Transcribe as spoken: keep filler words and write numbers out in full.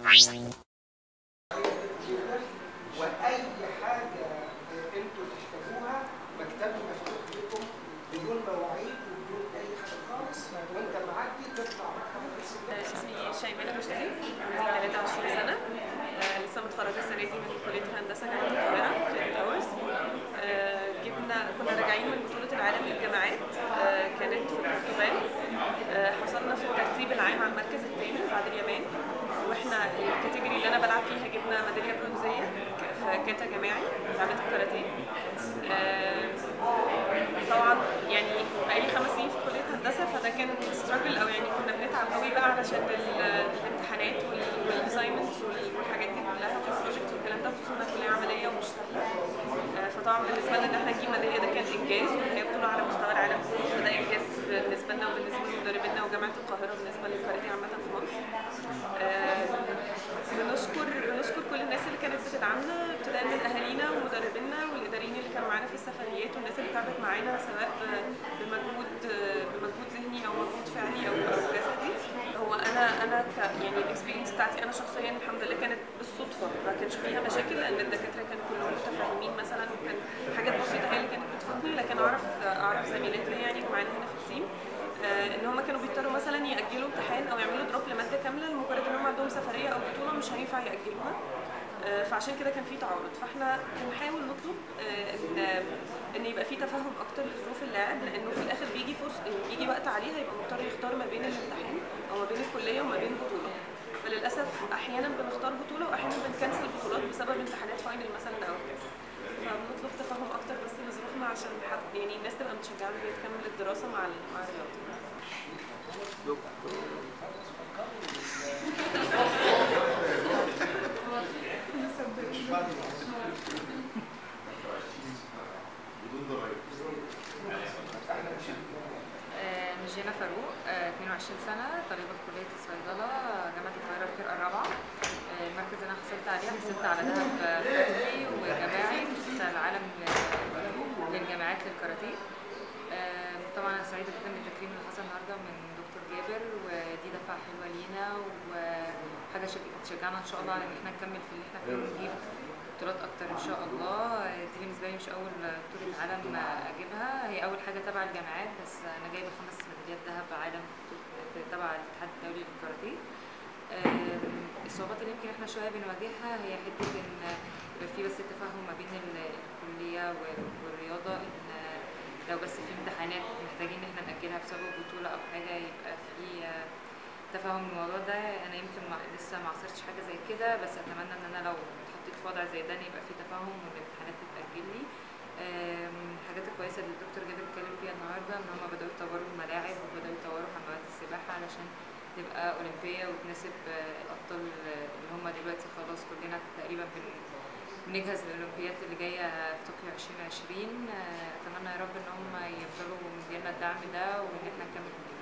واي حاجه انتوا تحتاجوها مكتبي مفتوح لكم بدون مواعيد وبدون اي حاجه خالص، وانت معدي تطلع مكتب رئيس الجامعه. اسمي شيماء رشدي، عندي ثلاثة وعشرين سنة، آه لسه متخرجة السنة دي من كلية هندسة جامعة القاهرة كلية تاورز. آه جبنا كنا راجعين من بطولة العالم للجامعات، آه كانت في البرتغال. آه حصلنا في الترتيب العام على المركز الثامن بعد اليابان، واحنا الكاتيجوري اللي انا بلعب فيها جبنا ميدالية برونزية في كاتا جماعي لعبة الكاراتيه. آه طبعا يعني بقالي خمس سنين في كلية هندسة، فده كان ستراجل او يعني كنا بنتعب قوي بقى علشان الامتحانات والاساينمنتس والحاجات دي كلها والبروجكتس والكلام ده، خصوصا انها كلية عملية ومش سهلة. فطبعا بالنسبة لنا ان احنا نجيب ميدالية ده كان انجاز، وهي بطولة على مستوى العالم كله، فده انجاز بالنسبة لنا وبالنسبة لمدربينا وجامعة القاهرة بالنسبة للكاراتيه عامة في مصر. بنشكر بنشكر كل الناس اللي كانت بتدعمنا، ابتداء من اهالينا ومدربينا والاداريين اللي كانوا معانا في السفريات، والناس اللي تعبت معانا سواء بمجهود بمجهود ذهني او مجهود فعلي او او جسدي. هو انا انا ك يعني الاكسبيرينس بتاعتي انا شخصيا الحمد لله كانت بالصدفه، ما كانش فيها مشاكل لان الدكاتره كانوا كلهم متفاهمين مثلا، وكان حاجات بسيطه هي اللي كانت بتفوتني، لكن اعرف اعرف زميلات ليا يعني معانا هنا في التيم آه ان هم كانوا بيضطروا مثلا ياجلوا امتحان او يعملوا دروب لماده كامله لمجرد ان هم عندهم سفريه او بطوله مش هينفع ياجلوها. آه فعشان كده كان في تعارض، فاحنا بنحاول نطلب آه ان ان يبقى في تفاهم اكتر لظروف اللاعب، لانه في الاخر بيجي فرصه بيجي وقت عليه هيبقى مضطر يختار ما بين الامتحان او ما بين الكليه وما بين بطوله. فللاسف احيانا بنختار بطوله واحيانا بنكنسل بطولات بسبب امتحانات فاينل مثلا او كذا. فبنطلب تفاهم اكتر بس لظروفنا عشان حد يعني الناس تبقى متشجعه ان هي تكمل الدراسه مع مع الرياضه. جينا فاروق، اثنين وعشرين سنة، طالبة في كلية الصيدلة جامعة القاهرة الفرقة الرابعة. المركز اللي أنا حصلت عليه حصلت على ذهب فردي وجماعي في بطولة العالم للجامعات للكاراتيه. طبعا أنا سعيدة جدا بالتكريم اللي حصل النهارده من دكتور جابر، ودي دفعة حلوة لينا وحاجة تشجعنا إن شاء الله على إن احنا نكمل في اللي احنا فيه ونجيب بطولات أكتر إن شاء الله. دي بالنسبة لي مش أول بطولة عالم أجيبها، هي أول حاجة تبع الجامعات، بس أنا جايبة خمس ميداليات ذهب عالم تبع الاتحاد الدولي للكاراتيه. الصعوبات اللي يمكن احنا شويه بنواجهها هي حته ان يبقى في بس تفاهم ما بين الكليه والرياضه، ان لو بس في امتحانات محتاجين ان احنا ناجلها بسبب بطوله او حاجه يبقى في تفاهم الموضوع ده. انا يمكن لسه ما عصرتش حاجه زي كده، بس اتمنى ان انا لو اتحطيت في وضع زي ده يبقى في تفاهم والامتحانات تتاجل لي. الحاجات الكويسه اللي الدكتور جابر اتكلم فيها النهارده ان هم بداوا يطوروا الملاعب وبداوا يطوروا حمامات السباحه علشان تبقى اولمبيه وتناسب الابطال اللي هم دلوقتي خلاص كلنا تقريبا بنجهز للاولمبياد اللي جايه في طوكيو عشرين عشرين. اتمنى يا رب ان هم يفضلوا مدينا الدعم ده وان احنا نكمل